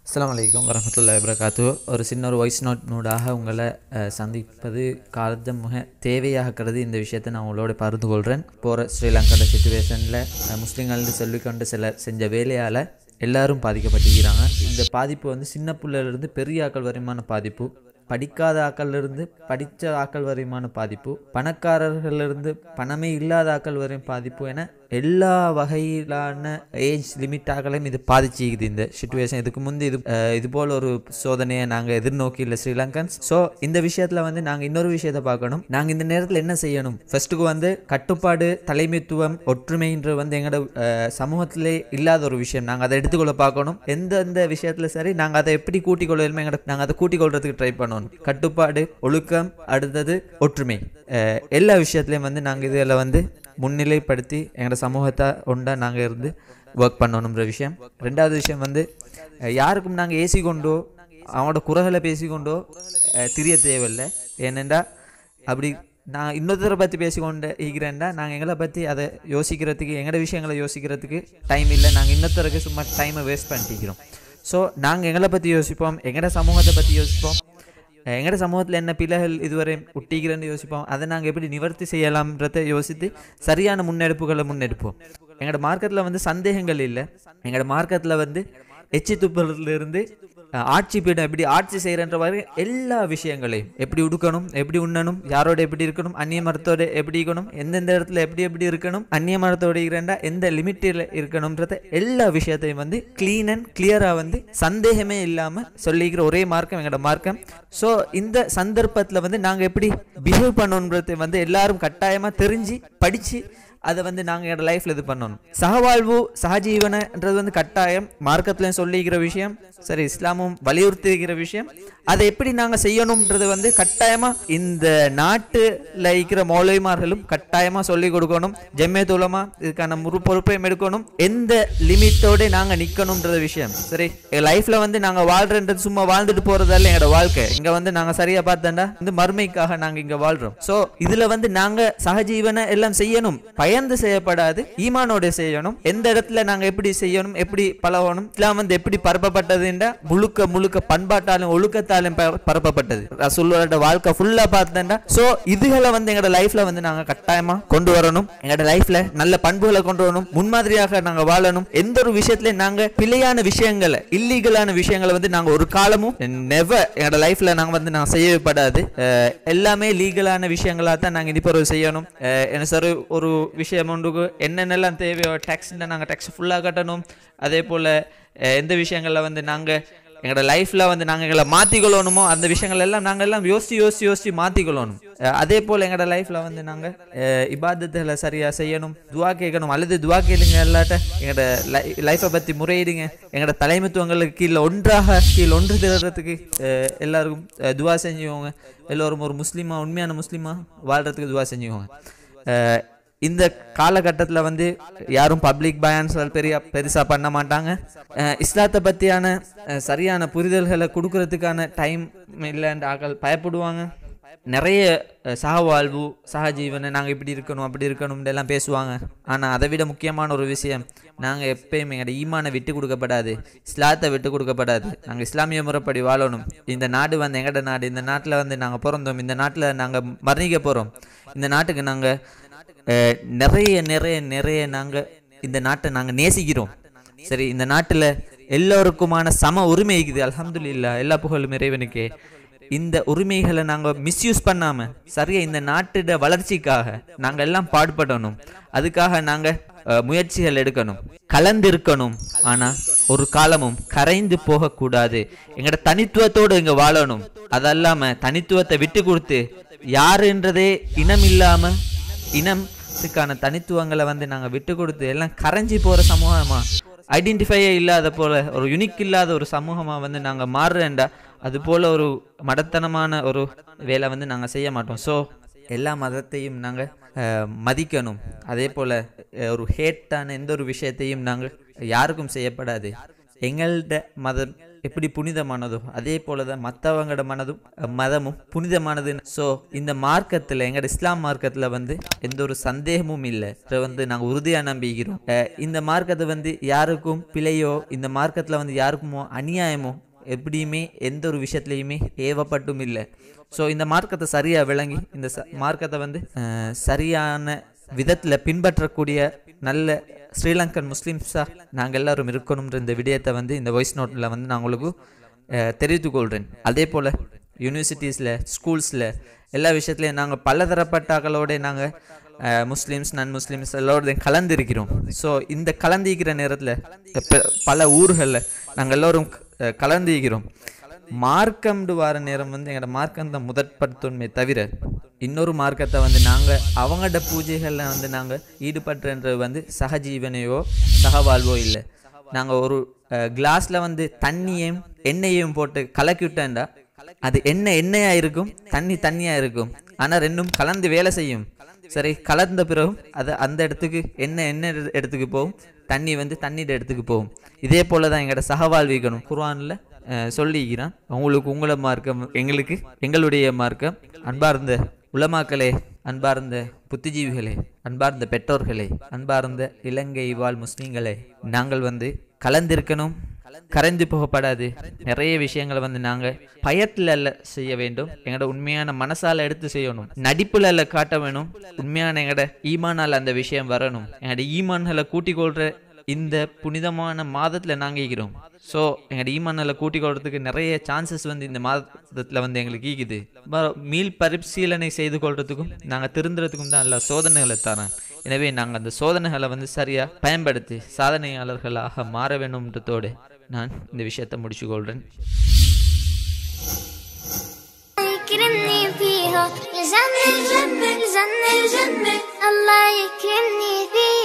அஸ்ஸலாமு அலைக்கும் வரஹ்மத்துல்லாஹி வபரகாத்துஹு. ஒரு சின்ன ஒரு வாய்ஸ் நோட்டாக உங்களை சந்திப்பது காலத்தமுக தேவையாகிறது. இந்த விஷயத்தை நான் உங்களோட பகிர்ந்து கொள்கிறேன். போகிற ஸ்ரீலங்காவோட சுச்சுவேஷனில் முஸ்லீம்கள்னு சொல்லிக்கொண்டு சிலர் செஞ்ச வேலையால் எல்லாரும் பாதிக்கப்பட்டிருக்கிறாங்க. இந்த பாதிப்பு வந்து சின்ன பிள்ளையிலேருந்து பெரிய ஆக்கள் வரையுமான பாதிப்பு, படிக்காத ஆக்கள்லேருந்து படித்த ஆக்கள் வரையுமான பாதிப்பு, பணக்காரர்களிலிருந்து பணமே இல்லாத ஆக்கள் வரையும் பாதிப்பு என எல்லா வகையிலான ஏஜ் லிமிட்டாகலையும் இது பாதிச்சுக்குது இந்த சிச்சுவேஷன். இதுக்கு முந்தி இது போல் ஒரு சோதனையை நாங்கள் எதிர்நோக்கி இல்லை ஸ்ரீலங்கன்ஸ். ஸோ இந்த விஷயத்தில் வந்து நாங்கள் இன்னொரு விஷயத்தை பார்க்கணும். நாங்கள் இந்த நேரத்தில் என்ன செய்யணும்? ஃபர்ஸ்ட்டுக்கு வந்து கட்டுப்பாடு, தலைமைத்துவம், ஒற்றுமைன்ற வந்து எங்களோட சமூகத்திலே இல்லாத ஒரு விஷயம். நாங்கள் அதை எடுத்துக்கொள்ள பார்க்கணும். எந்தெந்த விஷயத்தில் சரி நாங்கள் அதை எப்படி கூட்டிக் கொள்ளுமே நாங்கள் அதை கூட்டிக் கொள்றதுக்கு ட்ரை பண்ணணும். கட்டுப்பாடு, ஒழுக்கம், அடுத்தது ஒற்றுமை, எல்லா விஷயத்துலையும் வந்து நாங்கள் இதில் வந்து முன்னிலைப்படுத்தி எங்களோட சமூகத்தை ஒன்றா நாங்கள் இருந்து ஒர்க் பண்ணணுன்ற விஷயம். ரெண்டாவது விஷயம் வந்து யாருக்கும் நாங்கள் ஏசி கொண்டோ அவங்களோட குறைகளை பேசிக்கொண்டோ தெரிய தேவையில்லை. ஏனென்றா அப்படி நான் இன்னொருத்தரை பற்றி பேசிக்கொண்டு இருக்கிறேன்டா நாங்கள் எங்களை பற்றி அதை யோசிக்கிறதுக்கு, எங்களோட விஷயங்களை யோசிக்கிறதுக்கு டைம் இல்லை. நாங்கள் இன்னொருத்தருக்கு சும்மா டைமை வேஸ்ட் பண்ணிக்கிறோம். ஸோ நாங்கள் எங்களை பற்றி யோசிப்போம், எங்களோட சமூகத்தை பற்றி யோசிப்போம், எங்களோட சமூகத்தில் என்ன பிள்ளைகள் இதுவரை ஒட்டிக்கிறேன்னு யோசிப்போம். அதை நாங்கள் எப்படி நிவர்த்தி செய்யலாம்ன்றதை யோசித்து சரியான முன்னெடுப்போம். எங்களோட மார்க்கெட்டில் வந்து சந்தேகங்கள் இல்லை. எங்களோட மார்க்கெட்டில் வந்து எச்சி துப்புலேருந்து ஆட்சி பீடம் எப்படி ஆட்சி செய்கிறன்ற வரை எல்லா விஷயங்களையும், எப்படி உடுக்கணும், எப்படி உண்ணணும், யாரோட எப்படி இருக்கணும், அந்நிய மரத்தோடு எப்படி இருக்கணும், எந்தெந்த இடத்துல எப்படி இருக்கணும், அந்நிய மரத்தோடு இருக்கிறா எந்த லிமிட்டில் இருக்கணும்ன்றத எல்லா விஷயத்தையும் வந்து கிளீன் அண்ட் கிளியராக வந்து சந்தேகமே இல்லாமல் சொல்லிக்கிற ஒரே மார்க்கம் எங்களோட மார்க்கம். ஸோ இந்த சந்தர்ப்பத்தில் வந்து நாங்கள் எப்படி பிஹேவ் பண்ணணுன்றதை வந்து எல்லாரும் கட்டாயமாக தெரிஞ்சு படித்து அதை வந்து நாங்கள் எங்களோட லைஃப்பில் இது பண்ணணும். சகவாழ்வு, சகஜீவனன்றது வந்து கட்டாயம் மார்க்கத்துலையும் சொல்லிக்கிற விஷயம், சரி இஸ்லாமும் வலியுறுத்திக்கிற விஷயம். அதை எப்படி நாங்கள் செய்யணும்ன்றது வந்து கட்டாயமாக இந்த நாட்டில் இருக்கிற மௌலவிமார்களும் கட்டாயமாக சொல்லிக் கொடுக்கணும். ஜம்மியத்துல் உலமா இதுக்கான பொறுப்பையும் எடுக்கணும். எந்த லிமிட்டோடு நாங்கள் நிற்கணும்ன்றது விஷயம். சரி, லைஃப்பில் வந்து நாங்கள் வாழ்றன்றது சும்மா வாழ்ந்துட்டு போகிறதால எங்களோட வாழ்க்கை இங்கே வந்து நாங்கள் சரியாக பார்த்தோம்னா இந்த மறுமைக்காக நாங்கள் இங்கே வாழ்கிறோம். ஸோ இதில் வந்து நாங்கள் சகஜீவனை எல்லாம் செய்யணும், பயந்து செய்யப்படாது, ஈமானோட செய்யணும். எந்த இடத்துல நாங்க எப்படி செய்யணும், எப்படி பழகணும், இஸ்லாம் வந்து எப்படி பரப்பப்பட்டதுன்றா முழுக்க பண்பாட்டாலும் ஒழுக்கத்தாலும் பரப்பப்பட்டது. ரசூலுல்லாஹ்வோட வாழ்க்கை ஃபுல்லா பார்த்தா. சோ இதுகளை வந்து எங்களோட லைஃப்ல வந்து நாங்க கட்டாயமா கொண்டு வரணும். எங்களோட லைஃப்ல நல்ல பண்புகளை கொண்டு வரணும், முன்மாதிரியாக நாங்க வாழணும். எந்த ஒரு விஷயத்துல நாங்க பிழையான விஷயங்களை, இல்லீகலான விஷயங்களை வந்து நாங்க ஒரு காலமும் நெவர் எங்களோட லைஃப்ல நாங்க வந்து நாங்க செய்யப்படாது. எல்லாமே லீகலான விஷயங்களா தான் நாங்க இனிப்பொரு செய்யணும். என்ன சார் ஒரு விஷயம் ஒன்றுக்கு என்னென்னலாம் தேவையோ டேக்ஸ்ல நாங்கள் டேக்ஸ் ஃபுல்லாக கட்டணும். அதே போல் எந்த விஷயங்களில் வந்து நாங்கள் எங்களோட லைஃப்பில் வந்து நாங்கள் எங்களை மாற்றிக்கொள்ளணுமோ அந்த விஷயங்கள் எல்லாம் நாங்கள் எல்லாம் யோசித்து மாற்றிக்கொள்ளணும். அதே போல் எங்களோட லைஃப்பில் வந்து நாங்கள் இபாதத்துகளை சரியாக செய்யணும், துவா கேட்கணும். அல்லது துவா கேளுங்க, இல்லாட்ட எங்களோட லைஃப்பை பற்றி முறையிடுங்க. எங்களோட தலைமைத்துவங்களுக்கு கீழே ஒன்று திரறதுக்கு எல்லாருக்கும் துவா செஞ்சுக்கோங்க. எல்லோரும் ஒரு முஸ்லீமாக, உண்மையான முஸ்லீமாக வாழ்கிறதுக்கு துவா செஞ்சுக்கோங்க. இந்த காலகட்டத்தில் வந்து யாரும் பப்ளிக் பயான்ஸ் பெருசாக பண்ண மாட்டாங்க. இஸ்லாத்தை பற்றியான சரியான புரிதல்களை கொடுக்கறதுக்கான டைம் இல்லைன்ற ஆக்கள் பயப்படுவாங்க. நிறைய சகவாழ்வு, சகஜீவனை நாங்கள் இப்படி இருக்கணும் அப்படி இருக்கணும்னு எல்லாம் பேசுவாங்க. ஆனால் அதை விட முக்கியமான ஒரு விஷயம், நாங்கள் எப்பயுமே எங்களோட ஈமானை விட்டு கொடுக்கப்படாது, இஸ்லாத்தை விட்டு கொடுக்கப்படாது. நாங்கள் இஸ்லாமிய முறைப்படி வாழணும். இந்த நாடு வந்து எங்களோட நாடு, இந்த நாட்டில் வந்து நாங்கள் பிறந்தோம், இந்த நாட்டில் நாங்கள் மரணிக்க போகிறோம். இந்த நாட்டுக்கு நாங்கள் நிறைய நாங்கள் இந்த நாட்டை நாங்கள் நேசிக்கிறோம். சரி, இந்த நாட்டில் எல்லோருக்குமான சம உரிமை இருக்குது. அல்ஹம்துலில்லாஹ், எல்லா புகழும் இறைவனுக்கே. இந்த உரிமைகளை நாங்கள் மிஸ்யூஸ் பண்ணாமல் சரியா இந்த நாட்டோட வளர்ச்சிக்காக நாங்கள் எல்லாம் பாடுபடணும். அதுக்காக நாங்கள் முயற்சிகள் எடுக்கணும், கலந்திருக்கணும். ஆனால் ஒரு காலமும் கரைந்து போகக்கூடாது. எங்களோட தனித்துவத்தோடு இங்கே வாழணும். அதல்லாமல் தனித்துவத்தை விட்டு கொடுத்து யாருன்றதே இனம் இல்லாமல் இனத்துக்கான தனித்துவங்களை வந்து நாங்கள் விட்டு கொடுத்து எல்லாம் கரைஞ்சி போகிற சமூகமாக, ஐடென்டிஃபையே இல்லாத போல ஒரு யுனிக் இல்லாத ஒரு சமூகமாக வந்து நாங்கள் மாறுறேன்டா அது போல் ஒரு மடத்தனமான ஒரு வேலை வந்து நாங்கள் செய்ய மாட்டோம். ஸோ எல்லா மதத்தையும் நாங்கள் மதிக்கணும். அதே போல் ஒரு ஹேட்டான எந்த ஒரு விஷயத்தையும் நாங்கள் யாருக்கும் செய்யப்படாது. எங்கள்ட மதம் எப்படி புனிதமானதோ அதே போல தான் மற்றவங்களோட மதமும் புனிதமானது. ஸோ இந்த மார்க்கத்தில் எங்களோட இஸ்லாம் மார்க்கத்தில் வந்து எந்த ஒரு சந்தேகமும் இல்லை, வந்து நாங்கள் உறுதியாக நம்பிக்கிறோம். இந்த மார்க்கத்தை வந்து யாருக்கும் பிழையோ, இந்த மார்க்கத்தில் வந்து யாருக்குமோ அநியாயமோ எப்படியுமே எந்த ஒரு விஷயத்துலையுமே ஏவப்பட்டும் இல்லை. ஸோ இந்த மார்க்கத்தை சரியாக விளங்கி இந்த மார்க்கத்தை வந்து சரியான விதத்தில் பின்பற்றக்கூடிய நல்ல ஸ்ரீலங்கன் முஸ்லீம்ஸாக நாங்கள் எல்லோரும் இருக்கணுன்ற இந்த விடயத்தை வந்து இந்த வாய்ஸ் நோட்டில் வந்து நான் உங்களுக்கு தெரிவித்துக்கொள்கிறேன். அதே போல் யூனிவர்சிட்டிஸில், ஸ்கூல்ஸில் எல்லா விஷயத்துலையும் நாங்கள் பலதரப்பட்டாக்களோட நாங்கள் முஸ்லீம்ஸ், நான் முஸ்லீம்ஸ் எல்லோருடையும் கலந்துருக்கிறோம். ஸோ இந்த கலந்திருக்கிற நேரத்தில் பல ஊர்களில் நாங்கள் எல்லோரும் கலந்திருக்கிறோம். மார்க்கம்டு வார நேரம் வந்து எங்களோட மார்க்கம் தான் முதற்படுத்தணுமே தவிர இன்னொரு மார்க்கத்தை வந்து நாங்கள் அவங்களோட பூஜைகளில் வந்து நாங்கள் ஈடுபட்டுன்றது வந்து சகஜீவனையோ சகவாழ்வோ இல்லை. நாங்கள் ஒரு கிளாஸில் வந்து தண்ணியையும் எண்ணெயையும் போட்டு கலக்கி விட்டேன்டா அது எண்ணெயாக இருக்கும், தண்ணியாக இருக்கும். ஆனால் ரெண்டும் கலந்து வேலை செய்யும். சரி, கலந்த பிறகும் அது அந்த இடத்துக்கு எண்ணெய் இடத்துக்கு போகும், தண்ணி வந்து தண்ணீர் இடத்துக்கு போகும். இதே போல் தான் எங்களோட சகவாழ்விக்கணும். குர்ஆனில் சொல்லிக்கிறான், உங்களுக்கு உங்களோட மார்க்கம், எங்களுக்கு எங்களுடைய மார்க்கம். அன்பார்ந்த உலமாக்களே, அன்பார்ந்த புத்திஜீவிகளே, அன்பார்ந்த பெற்றோர்களே, அன்பார்ந்த இலங்கை வாழ் முஸ்லீம்களே, நாங்கள் வந்து கலந்திருக்கணும், கரைந்து போகப்படாது. நிறைய விஷயங்களை வந்து நாங்கள் பயத்தில் அல்ல செய்ய வேண்டும், எங்களோட உண்மையான மனசால் எடுத்து செய்யணும். நடிப்புல அல்ல காட்ட வேணும், உண்மையான எங்களோட ஈமானால் அந்த விஷயம் வரணும். எங்களோட ஈமான்களை கூட்டிக் கொள்ற இந்த புனிதமான மாதத்தில் நாங்கள் இருக்கிறோம். ஸோ எங்களோட ஈமான்களை கூட்டிக் கொள்றதுக்கு நிறைய சான்சஸ் வந்து இந்த மாதத்தில் வந்து எங்களுக்கு ஈக்குது. மீள் பரிசீலனை செய்து கொள்றதுக்கும் நாங்கள் திருந்துறதுக்கும் தான் எல்லா சோதனைகளை தரோம். எனவே நாங்கள் அந்த சோதனைகளை வந்து சரியாக பயன்படுத்தி சாதனையாளர்களாக மாற வேண்டும்ன்றதோடு நான் இந்த விஷயத்தை முடிச்சு கொள்கிறேன். الله يكرمني فيها